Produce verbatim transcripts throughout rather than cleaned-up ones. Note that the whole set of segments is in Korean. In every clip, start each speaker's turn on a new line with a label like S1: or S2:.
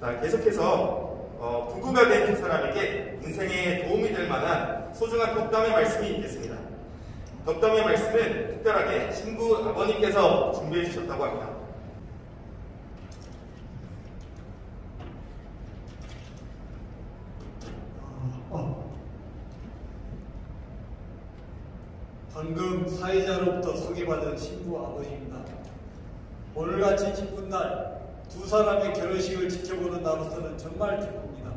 S1: 자, 계속해서 어, 부부가 된 두 사람에게 인생에 도움이 될 만한 소중한 덕담의 말씀이 있겠습니다. 덕담의 말씀은 특별하게 신부 아버님께서 준비해 주셨다고 합니다.
S2: 방금 사회자로부터 소개받은 신부 아버지입니다. 오늘같이 기쁜 날 두 사람의 결혼식을 지켜보는 나로서는 정말 기쁩니다.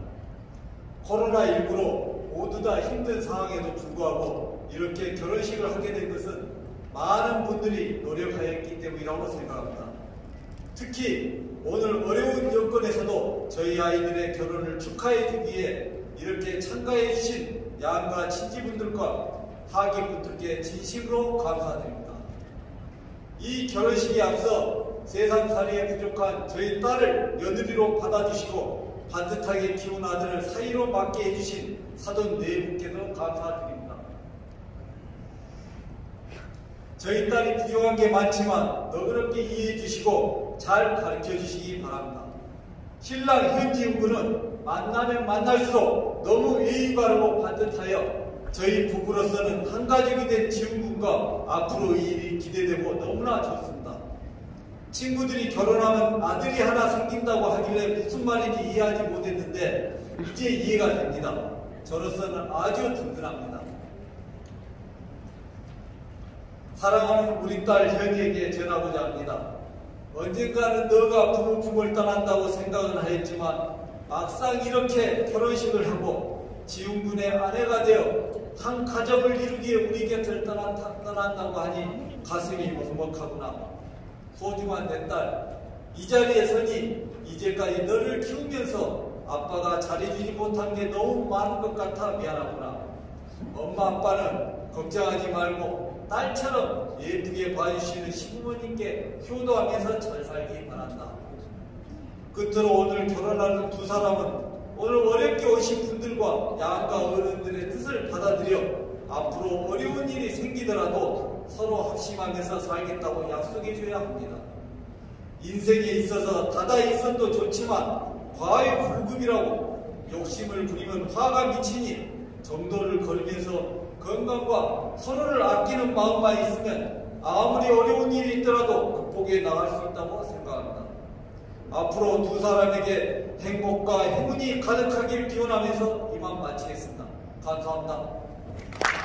S2: 코로나십구로 모두 다 힘든 상황에도 불구하고 이렇게 결혼식을 하게 된 것은 많은 분들이 노력하였기 때문이라고 생각합니다. 특히 오늘 어려운 여건에서도 저희 아이들의 결혼을 축하해주기 위해 이렇게 참가해 주신 양가 친지분들과 하객분들께 진심으로 감사드립니다. 이 결혼식에 앞서 세상살이에 부족한 저희 딸을 며느리로 받아주시고 반듯하게 키운 아들을 사위로 맡게 해주신 사돈 네 분께도 감사드립니다. 저희 딸이 부족한 게 많지만 너그럽게 이해해 주시고 잘 가르쳐 주시기 바랍니다. 신랑 현지훈 군은 만나면 만날수록 너무 예의 바르고 반듯하여 저희 부부로서는 한 가족이 된 지훈 군과 앞으로 이 일이 기대되고 너무나 좋습니다. 친구들이 결혼하면 아들이 하나 생긴다고 하길래 무슨 말인지 이해하지 못했는데 이제 이해가 됩니다. 저로서는 아주 든든합니다. 사랑하는 우리 딸 현이에게 전하고자 합니다. 언젠가는 너가 부모 품을 떠난다고 생각은 하였지만 막상 이렇게 결혼식을 하고 지훈군의 아내가 되어 한 가족을 이루기에 우리 곁을 떠난, 떠난다고 하니 가슴이 먹먹하구나. 소중한 내 딸, 이 자리에 서니 이제까지 너를 키우면서 아빠가 잘해주지 못한 게 너무 많은 것 같아 미안하구나. 엄마 아빠는 걱정하지 말고 딸처럼 예쁘게 봐주시는 시부모님께 효도하면서 잘 살기 바란다. 끝으로 오늘 결혼하는 두 사람은 오늘 어렵게 오신 분들과 양가 어른들의 뜻을 받아들여 앞으로 어려운 일이 생기더라도 서로 합심하면서 살겠다고 약속해줘야 합니다. 인생에 있어서 다다 있어도 좋지만 과의 불급이라고 욕심을 부리면 화가 미치니 정도를 걸으면서 건강과 서로를 아끼는 마음만 있으면 아무리 어려운 일이 있더라도 극복해 나갈 수 있다고 생각합니다. 앞으로 두 사람에게 행복과 행운이 가득하길 기원하면서 이만 마치겠습니다. 감사합니다.